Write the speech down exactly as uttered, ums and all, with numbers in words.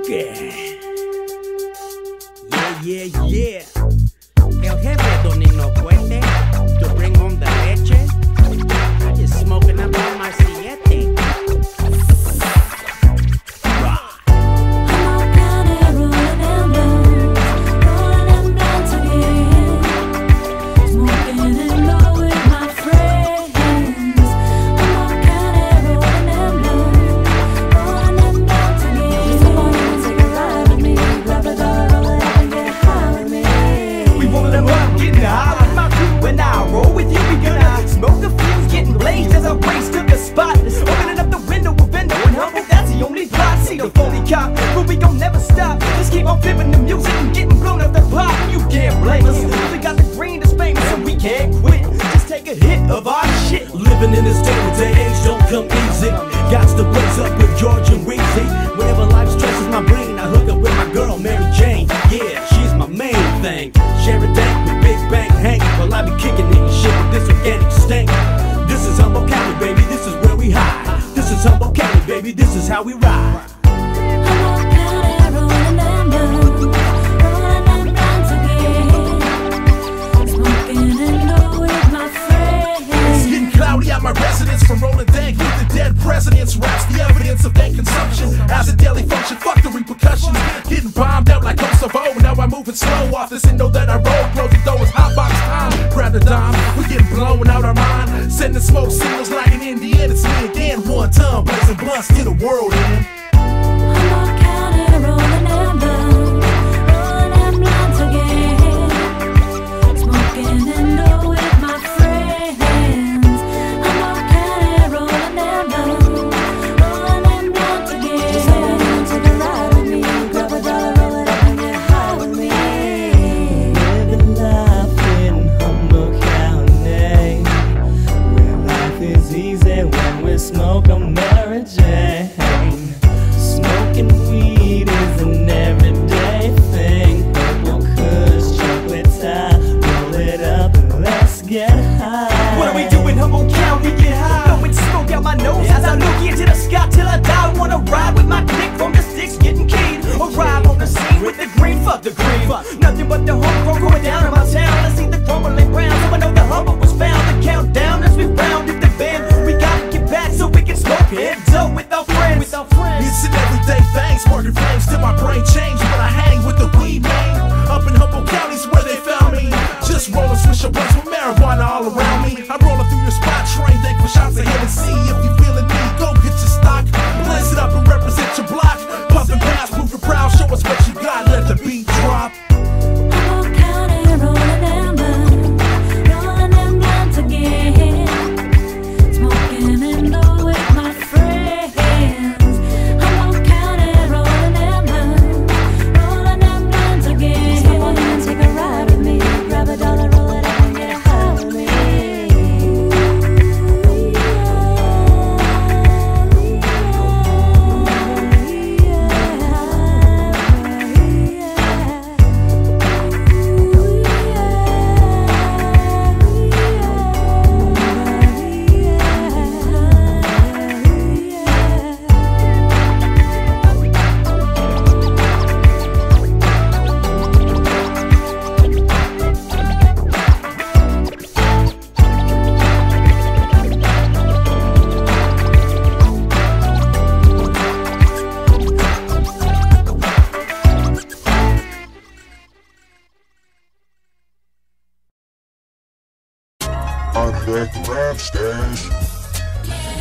Yeah. Yeah, yeah, yeah. El jefe don't need no cohete to bring home the leche. I just smoking up on my siete. Living in this day-to-day age don't come easy. Got to blaze up with George and Weezy. Whenever life stresses my brain, I hook up with my girl Mary Jane. Yeah, she's my main thing. Share a dank with Big Bang Hank. Well, I be kicking it and shit with this organic stank. This is Humboldt County, baby, this is where we hide. This is Humboldt County, baby, this is how we ride. Humboldt County, rolling down, rolling down, down together. Smoking and low with my friends. Getting cloudy at my residence from rolling dank with the dead presidents. Raps the evidence of dank consumption as a daily function. Fuck the repercussions. Getting bombed out like Kosovo. Now I'm moving slow off this and know that I roll. Close the door, it's hot box time. Grab the dime, we getting blown out our mind. Sending smoke signals like an Indian. It's me again, one time blazing blunts to the world in. Humboldt County, rolling down, down, rolling down together. Smoking and low with my friends. Humboldt County, rolling down, down, rolling down together. Just say you want to take a ride with me. Grab a dollar, roll it up and get high with me. Living life in Humboldt County, where life is easy when we smoke a Mary Jane. Smoking weed is an everyday thing. Purple Kush, chocolate tie, roll it up and let's get high. What are we doing, Humboldt County? Get high. Blowing smoke out my nose as I look into the sky till I die. Wanna ride with my click from the sticks getting keyed, or ride on the scene with the green. Fuck the green. Nothing but the homegrown going down in my town. I see the crumbling ground, so I know the Humboldt was found. The countdown as we rounded the band. We gotta get back so we can smoke heads up with our friends. With our friends. It's an everyday thing, sparking flames till my brain changed when I hang with the weed man. Up in Humboldt County's where they found me. Just rolling swisher blunts with marijuana all around me. I'm rolling through your spot, train deck for shots of Hennessy. If you feeling me, go get your stock. Blaze it up and represent your block. Puffin' pass, prove you're proud, show us what you got, let the beat drop. Humboldt County, rolling down, down, rolling down, down together. Smoking and low with my friends. Humboldt County, rolling down, down, rolling down, down together. Just come on and take a ride with me. Grab a dollar, roll it up and get high with me. On the rap stage.